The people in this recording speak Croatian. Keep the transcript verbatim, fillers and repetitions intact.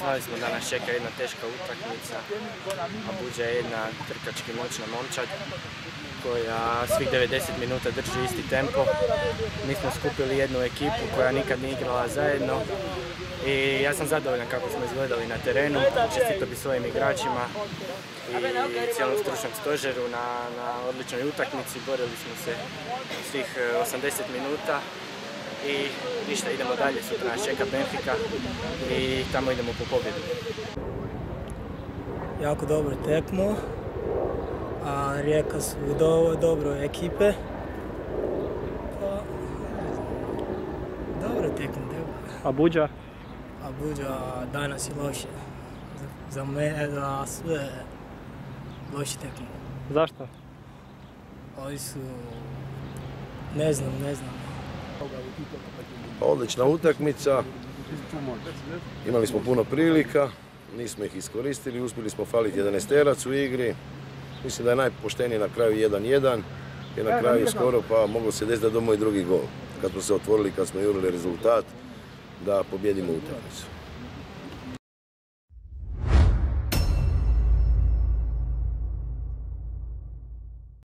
Znali smo da nas čeka jedna teška utakmica, a Buđa je jedna trkački moćna momčad koja svih devedeset minuta drži isti tempo. Mi smo skupili jednu ekipu koja nikad nije igrala zajedno i ja sam zadovoljan kako smo izgledali na terenu. Čestito bi svojim igračima i cijelom stručnom stožeru na, na odličnoj utakmici. Borili smo se svih osamdeset minuta. I ništa, idemo dalje, sutra nas čeka Benfica i tamo idemo po pobjedu. Jako dobro tekmo, a Rijeka su do, dobro ekipe. Pa, dobro tekmo. A Buđa? A Buđa danas je loše. Za mene, za sve loše tekmo. Zašto? Oni su, ne znam, ne znam. Odlična utakmica, imali smo puno prilika, nismo ih iskoristili, uspjeli smo faliti jedanaesterac u igri. Mislim da je najpoštenije na kraju jedan jedan, jer na kraju skoro pa moglo se desiti da domo i drugi gol. Kad smo se otvorili, kad smo jurili rezultat, da pobjedimo utakmicu.